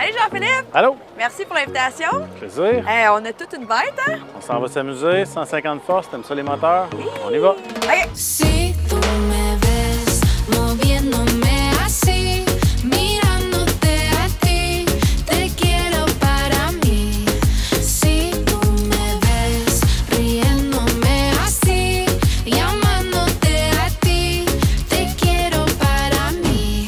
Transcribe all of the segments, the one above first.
Salut Jean-Philippe! Allô? Merci pour l'invitation. Plaisir. Hey, on a toute une bête, hein? On s'en va s'amuser, 150 forces, t'aimes ça les moteurs? On y va. OK. Si tú me ves moviéndome así, mirándote a ti, te quiero para mí. Si tú me ves riéndome así, llamándote a ti, te quiero para mí.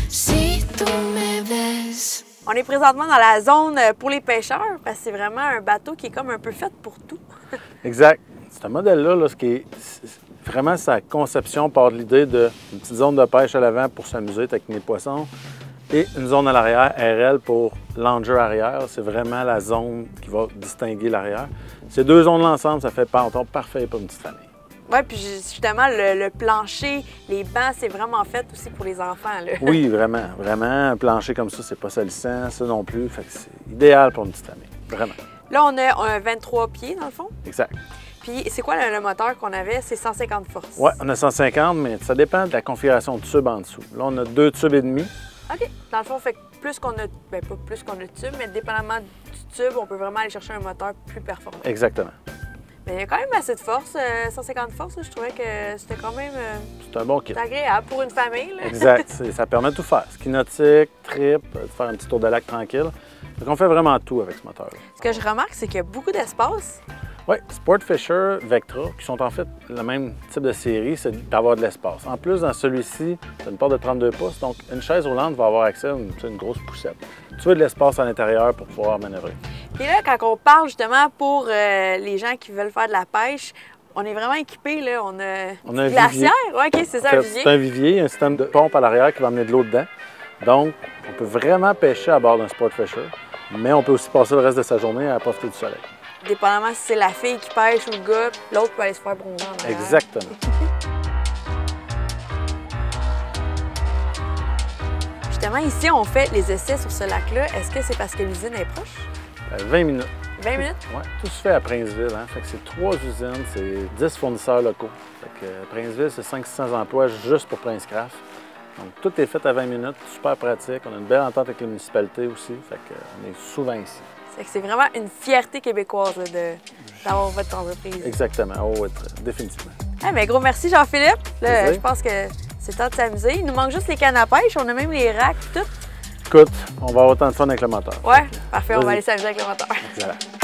Si tú me ves. On est présentement dans la zone pour les pêcheurs parce que c'est vraiment un bateau qui est comme un peu fait pour tout. Exact. C'est un modèle-là, là, ce qui est vraiment sa conception part de l'idée d'une petite zone de pêche à l'avant pour s'amuser avec les poissons et une zone à l'arrière, RL, pour langer arrière. C'est vraiment la zone qui va distinguer l'arrière. Ces deux zones-là ensemble, ça fait ponton parfait pour une petite famille. Oui, puis justement, le plancher, les bancs, c'est vraiment fait aussi pour les enfants, là. Oui, vraiment. Vraiment. Un plancher comme ça, c'est pas salissant, ça non plus. Fait que c'est idéal pour une petite famille. Vraiment. Là, on a un 23 pieds, dans le fond. Exact. Puis, c'est quoi le moteur qu'on avait? C'est 150 forces. Oui, on a 150, mais ça dépend de la configuration de tube en dessous. Là, on a 2 tubes et demi. OK. Dans le fond, fait que plus qu'on a, bien pas plus qu'on a de tubes, mais dépendamment du tube, on peut vraiment aller chercher un moteur plus performant. Exactement. Mais il y a quand même assez de force, 150 forces. Là, je trouvais que c'était quand même C'est un bon kit. agréable pour une famille, là. Exact. Ça permet de tout faire. Ski nautique, trip, de faire un petit tour de lac tranquille. Donc, on fait vraiment tout avec ce moteur-là. Ce que je remarque, c'est qu'il y a beaucoup d'espace. Oui, Sportfisher, Vectra, qui sont en fait le même type de série, c'est d'avoir de l'espace. En plus, dans celui-ci, c'est une porte de 32 pouces, donc une chaise roulante va avoir accès à une grosse poussette. Tu veux de l'espace à l'intérieur pour pouvoir manœuvrer. Puis là, quand on parle justement pour les gens qui veulent faire de la pêche, on est vraiment équipés, là. On a un glacière. vivier. Oui, OK, c'est ça, En fait, un vivier. c'est un vivier, il y a un système de pompe à l'arrière qui va amener de l'eau dedans. Donc, on peut vraiment pêcher à bord d'un Sportfisher, mais on peut aussi passer le reste de sa journée à profiter du soleil. Dépendamment si c'est la fille qui pêche ou le gars, l'autre peut aller se faire bronzer en arrière. Exactement. Justement, ici, on fait les essais sur ce lac-là. Est-ce que c'est parce que l'usine est proche? 20 minutes. 20 minutes? Oui, tout se fait à Princeville. Hein? Fait que c'est 3 usines, c'est 10 fournisseurs locaux. Fait que Princeville, c'est 500-600 emplois juste pour Prince Craft. Donc, tout est fait à 20 minutes, super pratique. On a une belle entente avec les municipalités aussi. Fait qu'on est souvent ici. C'est vraiment une fierté québécoise là, d'avoir votre entreprise. Exactement. Oh, oui, définitivement. Ah, mais gros merci Jean-Philippe. Là, Plaisir. je pense que c'est temps de s'amuser. Il nous manque juste les cannes à pêche. On a même les racks, tout. Écoute, on va avoir autant de fun avec le moteur. Ouais, parfait. On va Vas-y. aller s'amuser avec le moteur. Excellent.